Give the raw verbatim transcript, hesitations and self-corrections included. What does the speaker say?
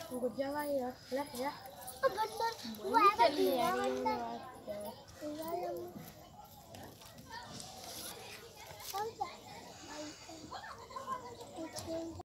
Tunggu jalan ya, lah ya. Oh bener, gua Ini apa jadi dia hari ini bener. waktu. Iya yang.